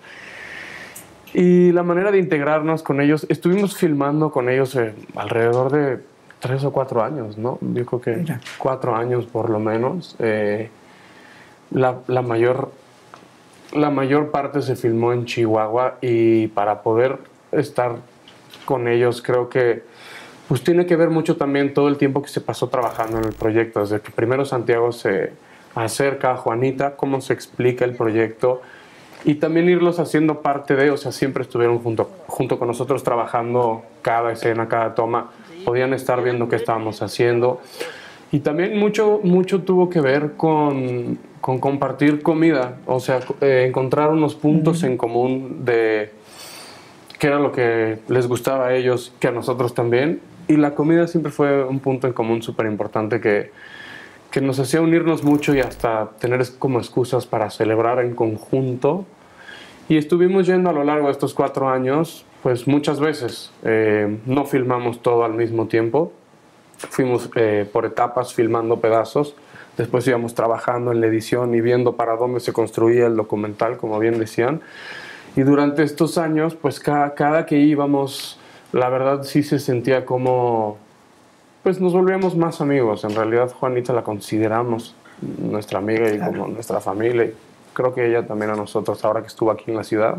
Y la manera de integrarnos con ellos, estuvimos filmando con ellos eh, alrededor de tres o cuatro años, ¿no? Yo creo que Mira. cuatro años por lo menos. Eh, la, la, mayor, la mayor parte se filmó en Chihuahua y para poder estar con ellos creo que pues tiene que ver mucho también todo el tiempo que se pasó trabajando en el proyecto. Desde que primero Santiago se acerca a Juanita, cómo se explica el proyecto y también irlos haciendo parte de, o sea, siempre estuvieron junto, junto con nosotros trabajando cada escena, cada toma. Podían estar viendo qué estábamos haciendo. Y también mucho, mucho tuvo que ver con, con compartir comida, o sea, eh, encontrar unos puntos uh-huh. en común de qué era lo que les gustaba a ellos, que a nosotros también. Y la comida siempre fue un punto en común súper importante que, que nos hacía unirnos mucho y hasta tener como excusas para celebrar en conjunto. Y estuvimos yendo a lo largo de estos cuatro años Pues muchas veces. Eh, no filmamos todo al mismo tiempo. Fuimos eh, por etapas filmando pedazos. Después íbamos trabajando en la edición y viendo para dónde se construía el documental, como bien decían. Y durante estos años, pues cada, cada que íbamos, la verdad sí se sentía como... Pues nos volvíamos más amigos. En realidad Juanita la consideramos nuestra amiga y claro, como nuestra familia. Y creo que ella también a nosotros, ahora que estuvo aquí en la ciudad.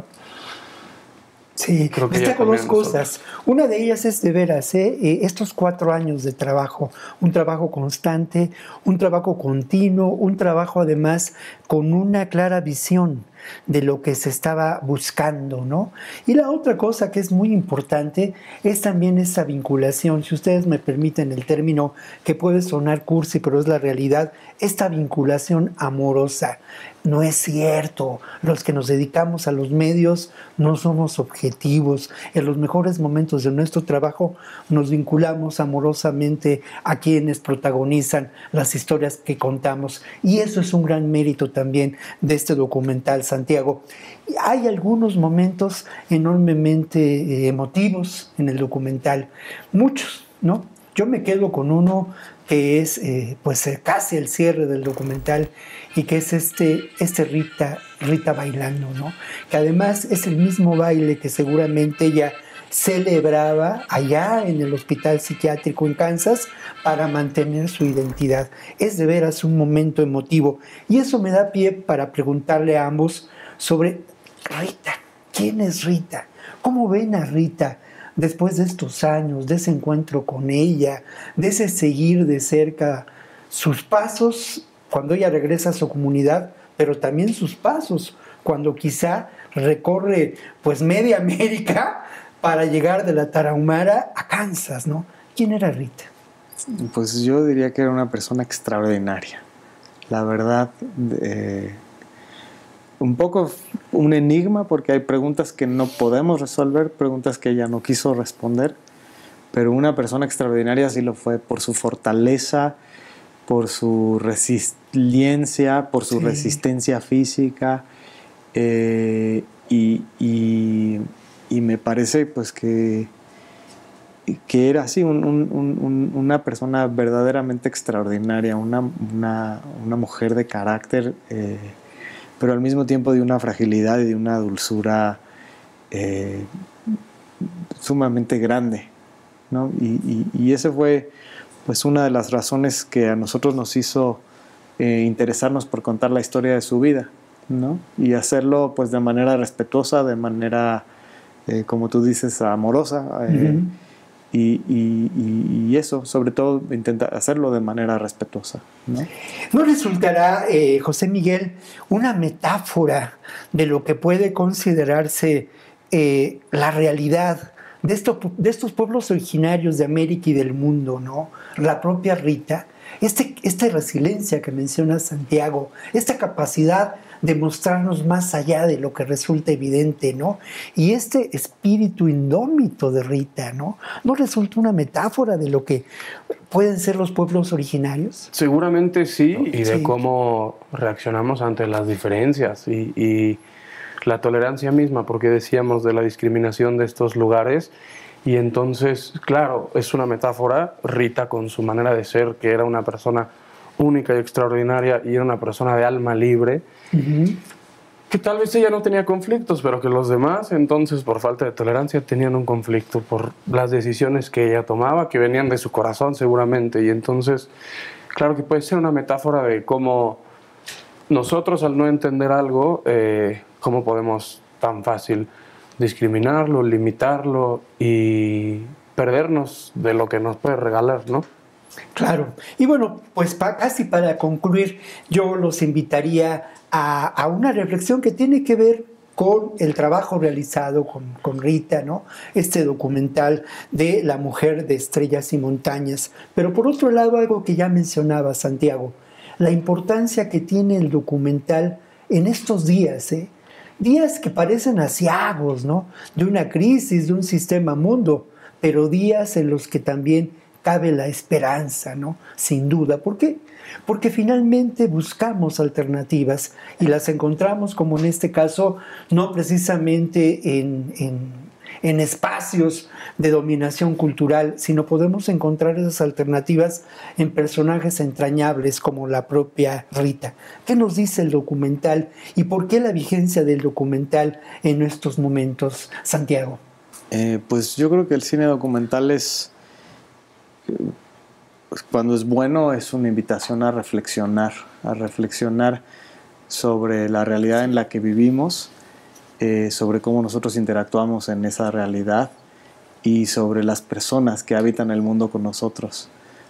Sí, creo que destaco dos cosas. Una de ellas es de veras, ¿eh? Eh, estos cuatro años de trabajo, un trabajo constante, un trabajo continuo, un trabajo además con una clara visión de lo que se estaba buscando, ¿no? Y la otra cosa que es muy importante es también esa vinculación, si ustedes me permiten el término que puede sonar cursi, pero es la realidad, esta vinculación amorosa. No es cierto, los que nos dedicamos a los medios no somos objetivos. En los mejores momentos de nuestro trabajo nos vinculamos amorosamente a quienes protagonizan las historias que contamos. Y eso es un gran mérito también de este documental, Santiago. Hay algunos momentos enormemente eh, emotivos en el documental, muchos, ¿no? Yo me quedo con uno que es eh, pues eh, casi el cierre del documental y que es este, este Rita, Rita bailando, ¿no? Que además es el mismo baile que seguramente ella celebraba allá en el hospital psiquiátrico en Kansas para mantener su identidad. Es de veras un momento emotivo y eso me da pie para preguntarle a ambos sobre Rita. ¿Quién es Rita? ¿Cómo ven a Rita después de estos años, de ese encuentro con ella, de ese seguir de cerca sus pasos cuando ella regresa a su comunidad, pero también sus pasos cuando quizá recorre pues media América para llegar de la Tarahumara a Kansas, ¿no? ¿Quién era Rita? Pues yo diría que era una persona extraordinaria. La verdad, eh, un poco un enigma porque hay preguntas que no podemos resolver, preguntas que ella no quiso responder, pero una persona extraordinaria sí lo fue por su fortaleza, por su resiliencia, por su sí. resistencia física eh, y, y, y me parece pues que, que era así un, un, un, una persona verdaderamente extraordinaria, una, una, una mujer de carácter eh, pero al mismo tiempo de una fragilidad y de una dulzura eh, sumamente grande, ¿no? Y, y, y esa fue pues una de las razones que a nosotros nos hizo eh, interesarnos por contar la historia de su vida, ¿no? Y hacerlo pues de manera respetuosa, de manera, eh, como tú dices, amorosa, eh, uh-huh. Y, y, y eso, sobre todo, intentar hacerlo de manera respetuosa, ¿no? ¿No resultará, eh, José Miguel, una metáfora de lo que puede considerarse eh, la realidad de, esto, de estos pueblos originarios de América y del mundo, ¿no? La propia Rita, este, esta resiliencia que menciona Santiago, esta capacidad de mostrarnos más allá de lo que resulta evidente, ¿no? Y este espíritu indómito de Rita, ¿no? ¿No resulta una metáfora de lo que pueden ser los pueblos originarios? Seguramente sí, y de sí. cómo reaccionamos ante las diferencias y, y la tolerancia misma, porque decíamos de la discriminación de estos lugares, y entonces, claro, es una metáfora, Rita con su manera de ser, que era una persona única y extraordinaria y era una persona de alma libre, uh-huh. que tal vez ella no tenía conflictos, pero que los demás entonces por falta de tolerancia tenían un conflicto por las decisiones que ella tomaba, que venían de su corazón seguramente, y entonces claro que puede ser una metáfora de cómo nosotros al no entender algo, eh, cómo podemos tan fácil discriminarlo, limitarlo y perdernos de lo que nos puede regalar, ¿no? Claro. Y bueno, pues pa, casi para concluir, yo los invitaría a, a una reflexión que tiene que ver con el trabajo realizado con, con Rita, ¿no? Este documental de La mujer de estrellas y montañas. Pero por otro lado, algo que ya mencionaba Santiago, la importancia que tiene el documental en estos días, ¿eh? Días que parecen aciagos, ¿no? De una crisis, de un sistema mundo, pero días en los que también cabe la esperanza, ¿no? Sin duda. ¿Por qué? Porque finalmente buscamos alternativas y las encontramos, como en este caso, no precisamente en, en, en espacios de dominación cultural, sino podemos encontrar esas alternativas en personajes entrañables como la propia Rita. ¿Qué nos dice el documental y por qué la vigencia del documental en estos momentos, Santiago? Eh, pues yo creo que el cine documental es, pues cuando es bueno, es una invitación a reflexionar, a reflexionar sobre la realidad en la que vivimos, eh, sobre cómo nosotros interactuamos en esa realidad y sobre las personas que habitan el mundo con nosotros.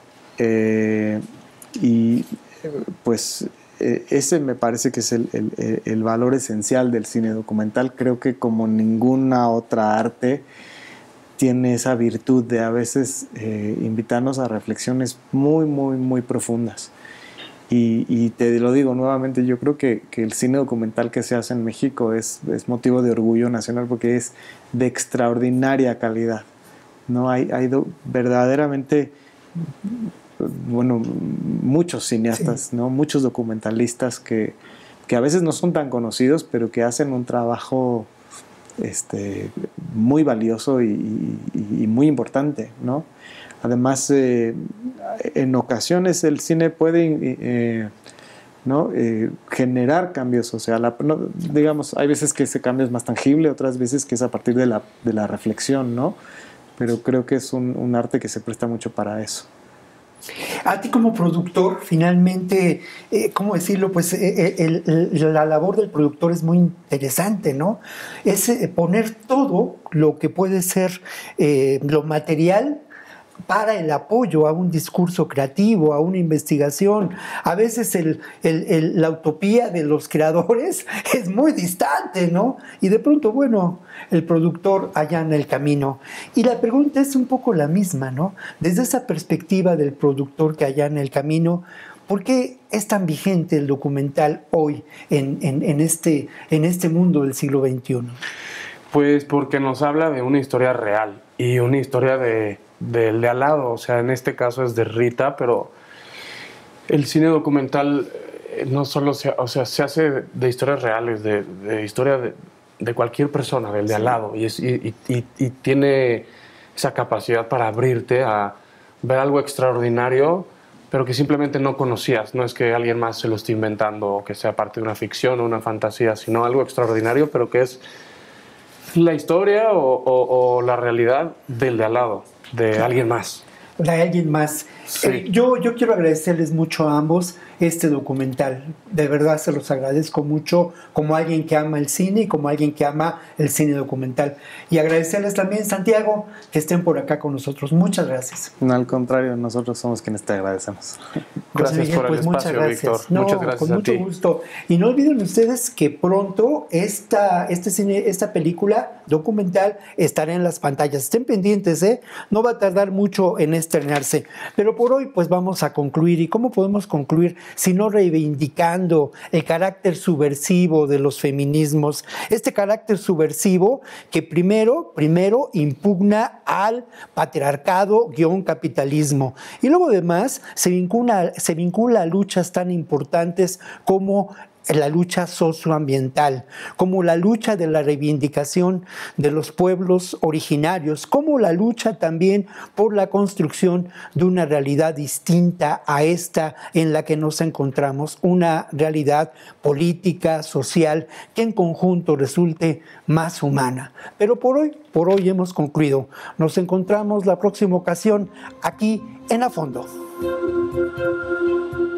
Eh, y pues eh, ese me parece que es el, el, el valor esencial del cine documental. Creo que como ninguna otra arte tiene esa virtud de a veces eh, invitarnos a reflexiones muy, muy, muy profundas. Y, y te lo digo nuevamente, yo creo que, que el cine documental que se hace en México es, es motivo de orgullo nacional porque es de extraordinaria calidad, ¿no? Hay, hay do, verdaderamente, bueno, muchos cineastas, sí, ¿no? Muchos documentalistas que, que a veces no son tan conocidos, pero que hacen un trabajo este, muy valioso y, y, y muy importante, ¿no? Además, eh, en ocasiones el cine puede eh, ¿no? eh, generar cambios, o sea, la, no, digamos, hay veces que ese cambio es más tangible, otras veces que es a partir de la, de la reflexión, ¿no? Pero creo que es un, un arte que se presta mucho para eso. A ti como productor, finalmente, eh, ¿cómo decirlo? Pues eh, el, el, la labor del productor es muy interesante, ¿no? Es eh, poner todo lo que puede ser eh, lo material para el apoyo a un discurso creativo, a una investigación. A veces el, el, el, la utopía de los creadores es muy distante, ¿no? Y de pronto, bueno, el productor allana el camino. Y la pregunta es un poco la misma, ¿no? Desde esa perspectiva del productor que allana el camino, ¿por qué es tan vigente el documental hoy en, en, en, este, en este mundo del siglo veintiuno? Pues porque nos habla de una historia real y una historia de del de al lado, o sea, en este caso es de Rita, pero el cine documental no solo se, o sea, se hace de historias reales, de, de historia de, de cualquier persona, del de sí. al lado, y, es, y, y, y tiene esa capacidad para abrirte a ver algo extraordinario, pero que simplemente no conocías. No es que alguien más se lo esté inventando o que sea parte de una ficción o una fantasía, sino algo extraordinario, pero que es la historia o, o, o la realidad del de al lado, de claro. alguien más. De alguien más. Sí. Eh, yo, yo quiero agradecerles mucho a ambos este documental. De verdad se los agradezco mucho como alguien que ama el cine y como alguien que ama el cine documental. Y agradecerles también, Santiago, que estén por acá con nosotros. Muchas gracias. No, al contrario, nosotros somos quienes te agradecemos. Gracias Miguel, por el pues espacio, muchas Víctor. No, muchas gracias con a mucho ti. gusto. Y no olviden ustedes que pronto esta, este cine, esta película documental estará en las pantallas. Estén pendientes, ¿eh? No va a tardar mucho en estrenarse. Pero por hoy, pues vamos a concluir. ¿Y cómo podemos concluir sino reivindicando el carácter subversivo de los feminismos? Este carácter subversivo que primero, primero impugna al patriarcado guión capitalismo y luego además se vincula, se vincula a luchas tan importantes como la lucha socioambiental, como la lucha de la reivindicación de los pueblos originarios, como la lucha también por la construcción de una realidad distinta a esta en la que nos encontramos, una realidad política, social, que en conjunto resulte más humana. Pero por hoy, por hoy hemos concluido. Nos encontramos la próxima ocasión aquí en A Fondo.